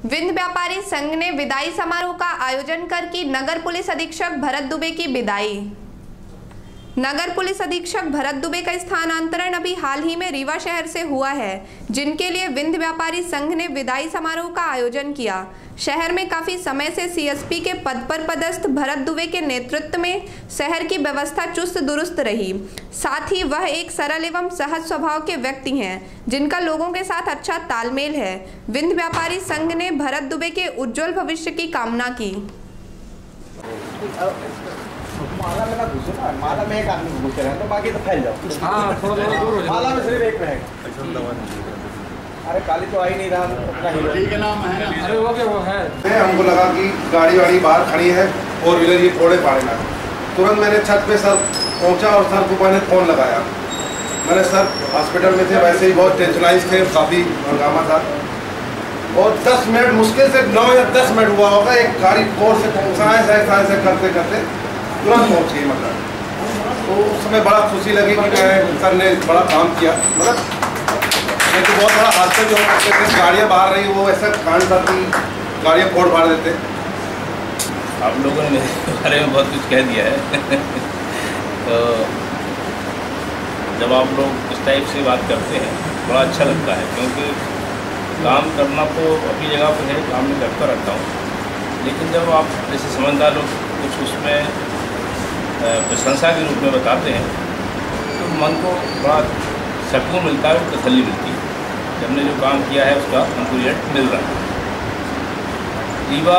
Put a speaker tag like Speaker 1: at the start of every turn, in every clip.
Speaker 1: विंध्य व्यापारी संघ ने विदाई समारोह का आयोजन कर की नगर पुलिस अधीक्षक भरत दुबे की विदाई। नगर पुलिस अधीक्षक भरत दुबे का स्थानांतरण अभी हाल ही में रीवा शहर से हुआ है, जिनके लिए विंध्य व्यापारी संघ ने विदाई समारोह का आयोजन किया। शहर में काफी समय से सीएसपी के पद पर पदस्थ भरत दुबे के नेतृत्व में शहर की व्यवस्था चुस्त दुरुस्त रही। साथ ही वह एक सरल एवं सहज स्वभाव के व्यक्ति हैं, जिनका लोगों के साथ अच्छा तालमेल है। विंध्य व्यापारी संघ ने भरत दुबे के उज्जवल भविष्य की कामना की।
Speaker 2: माला में ना घुसो ना, माला में एक आदमी घुस रहा है तो बाकी तो फैल जाओ। हाँ, थोड़ा दूर हो जाओ। माला में सिर्फ एक रहेगा। अरे काली तो आ ही नहीं रहा, अपना हीरो के नाम है ना। अरे वो है।
Speaker 3: हमको लगा कि गाड़ी बाहर खड़ी है, फोर व्हीलर ये फोड़े पाड़े ना। तुरंत मैंने छत पे सर पहुंचा और सर को मैंने फोन लगाया। मैंने सर हॉस्पिटल में थे, वैसे ही बहुत टेंशनाइज थे, काफ़ी हंगामा था और 10 मिनट मुश्किल से 9 या 10 मिनट हुआ होगा। एक गाड़ी फोर से साए करते करते तुरंत पहुँच गई। मतलब तो उस समय बड़ा खुशी लगी कि सर ने बड़ा काम किया। मतलब नहीं तो बहुत बड़ा हादसा जो हो सकते थे, गाड़ियाँ बाहर रही वो ऐसा कांड था कि गाड़ियाँ फोड़ फाड़ देते।
Speaker 4: आप लोगों ने मेरे बारे में बहुत कुछ कह दिया है तो जब आप लोग इस टाइप से बात करते हैं बड़ा अच्छा लगता है, क्योंकि काम करना तो अपनी जगह पर है, काम मैं करता रहता हूँ। लेकिन जब आप जैसे समझदार लोग कुछ उसमें प्रशंसा के रूप में बताते हैं तो मन को बड़ा सुकून मिलता है, तसल्ली मिलती है कि हमने जो काम किया है उसका हमको रिजल्ट मिल रहा है। रीवा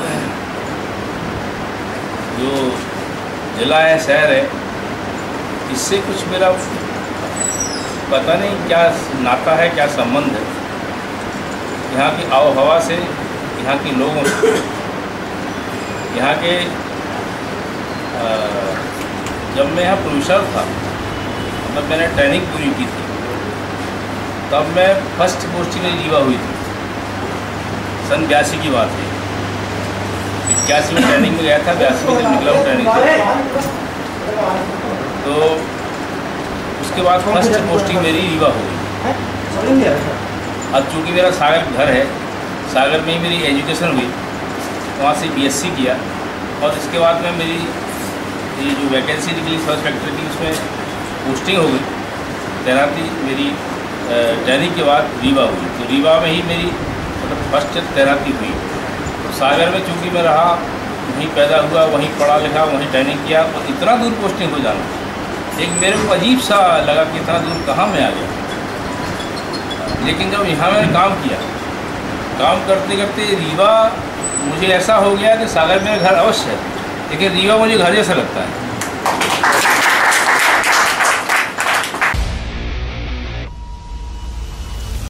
Speaker 4: जो जिला है, शहर है, इससे कुछ मेरा पता नहीं क्या नाता है, क्या संबंध है। यहाँ की आबो हवा से, यहाँ के लोगों से, यहाँ के जब मैं यहाँ प्रोफेसर था, मतलब मैंने ट्रेनिंग पूरी की थी, तब मैं फर्स्ट पोस्टिंग में रीवा हुई थी। सन 82 की बात है। 81 में ट्रेनिंग में गया था, 82 में जब निकला हूँ ट्रेनिंग से, तो उसके बाद फर्स्ट पोस्टिंग मेरी रीवा हो गई। अब चूँकि मेरा सागर घर है, सागर में ही मेरी एजुकेशन हुई, वहाँ से BSc किया और इसके बाद में मेरी ये जो वैकेंसी निकली फर्स्ट फैक्ट्री की, उसमें पोस्टिंग हो गई। तैनाती मेरी ट्रेनिंग के बाद रीवा हुई, तो रीवा में ही मेरी मतलब फर्स्ट तैनाती हुई। तो सागर में चूँकि मैं रहा, वहीं पैदा हुआ, वहीं पढ़ा लिखा, वहीं ट्रेनिंग किया और इतना दूर पोस्टिंग हो जाना एक मेरे को अजीब सा लगा कि इतना दूर कहाँ मैं आ गया। लेकिन जब यहाँ मैंने काम किया, काम करते करते रीवा मुझे ऐसा हो गया कि सागर मेरा घर अवश्य है, लेकिन रीवा मुझे घर जैसा लगता है।